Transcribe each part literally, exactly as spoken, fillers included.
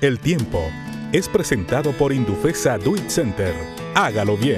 El tiempo es presentado por Indufesa Do It Center. Hágalo bien.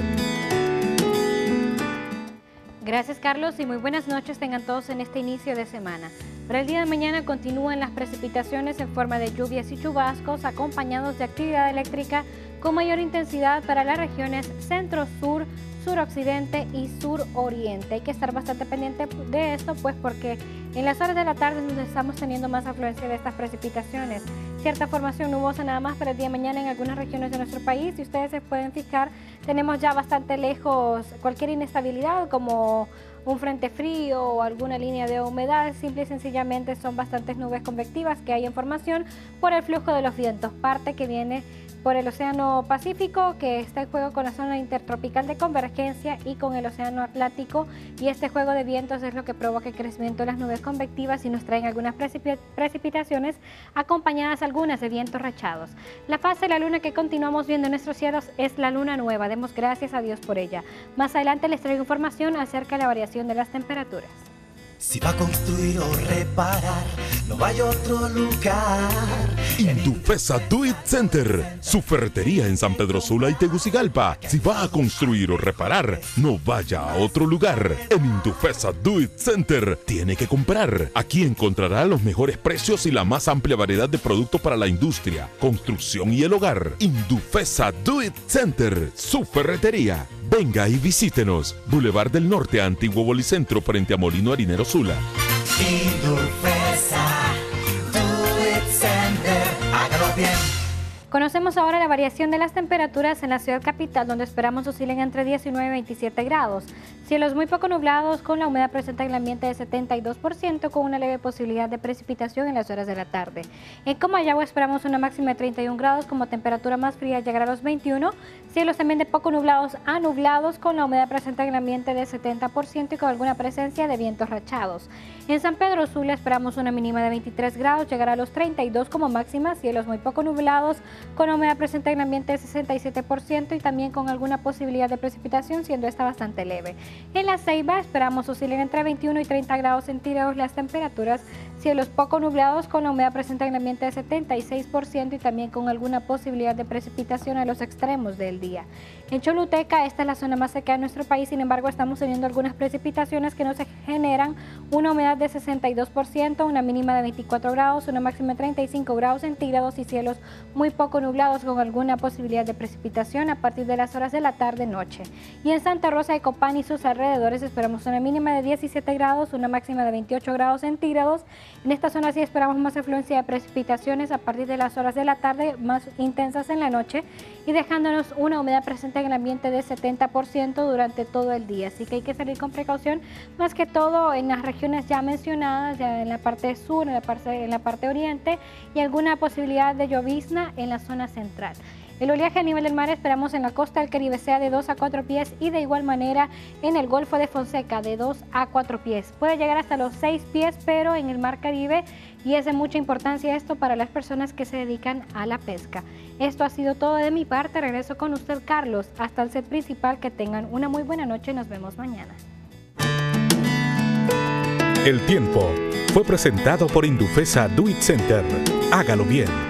Gracias, Carlos, y muy buenas noches tengan todos en este inicio de semana. Para el día de mañana continúan las precipitaciones en forma de lluvias y chubascos acompañados de actividad eléctrica con mayor intensidad para las regiones centro-sur, suroccidente y suroriente. Hay que estar bastante pendiente de esto, pues porque en las horas de la tarde donde estamos teniendo más afluencia de estas precipitaciones. Cierta formación nubosa nada más para el día de mañana en algunas regiones de nuestro país. Si ustedes se pueden fijar, tenemos ya bastante lejos cualquier inestabilidad como un frente frío o alguna línea de humedad. Simple y sencillamente son bastantes nubes convectivas que hay en formación por el flujo de los vientos, parte que viene por el Océano Pacífico, que está en juego con la zona intertropical de convergencia y con el Océano Atlántico, y este juego de vientos es lo que provoca el crecimiento de las nubes convectivas y nos traen algunas precip precipitaciones acompañadas algunas de vientos rachados. La fase de la luna que continuamos viendo en nuestros cielos es la luna nueva, demos gracias a Dios por ella. Más adelante les traigo información acerca de la variación de las temperaturas. Si va a construir o reparar, no vaya a otro lugar. Indufesa Do It Center, su ferretería en San Pedro Sula y Tegucigalpa. Si va a construir o reparar, no vaya a otro lugar. En Indufesa Do It Center tiene que comprar. Aquí encontrará los mejores precios y la más amplia variedad de productos para la industria, construcción y el hogar. Indufesa Do It Center, su ferretería. Venga y visítenos. Boulevard del Norte, Antiguo Bolicentro, frente a Molino Harinero Sula. Indufesa Do It Center, hágalo bien. Conocemos ahora la variación de las temperaturas en la ciudad capital, donde esperamos oscilen entre diecinueve y veintisiete grados. Cielos muy poco nublados con la humedad presente en el ambiente de setenta y dos por ciento, con una leve posibilidad de precipitación en las horas de la tarde. En Comayagua esperamos una máxima de treinta y un grados, como temperatura más fría llegará a los veintiuno. Cielos también de poco nublados a nublados con la humedad presente en el ambiente de setenta por ciento y con alguna presencia de vientos rachados. En San Pedro Sula esperamos una mínima de veintitrés grados, llegará a los treinta y dos como máxima. Cielos muy poco nublados con humedad presente en el ambiente de sesenta y siete por ciento y también con alguna posibilidad de precipitación, siendo esta bastante leve. En La Ceiba esperamos oscilen entre veintiuno y treinta grados centígrados las temperaturas, cielos poco nublados con la humedad presente en el ambiente de setenta y seis por ciento y también con alguna posibilidad de precipitación a los extremos del día. En Choluteca, esta es la zona más seca de nuestro país, sin embargo estamos teniendo algunas precipitaciones que nos generan una humedad de sesenta y dos por ciento, una mínima de veinticuatro grados, una máxima de treinta y cinco grados centígrados y cielos muy poco nublados con alguna posibilidad de precipitación a partir de las horas de la tarde-noche. Y en Santa Rosa de Copán y sus alrededores esperamos una mínima de diecisiete grados, una máxima de veintiocho grados centígrados. En esta zona sí esperamos más afluencia de precipitaciones a partir de las horas de la tarde, más intensas en la noche, y dejándonos una humedad presente en el ambiente de setenta por ciento durante todo el día. Así que hay que salir con precaución, más que todo en las regiones ya mencionadas, ya en la parte sur, en la parte, en la parte oriente, y alguna posibilidad de llovizna en la zona central. El oleaje a nivel del mar esperamos en la costa del Caribe sea de dos a cuatro pies y de igual manera en el Golfo de Fonseca de dos a cuatro pies. Puede llegar hasta los seis pies, pero en el mar Caribe, y es de mucha importancia esto para las personas que se dedican a la pesca. Esto ha sido todo de mi parte. Regreso con usted, Carlos, hasta el set principal. Que tengan una muy buena noche. Nos vemos mañana. El tiempo fue presentado por Indufesa Do It Center. Hágalo bien.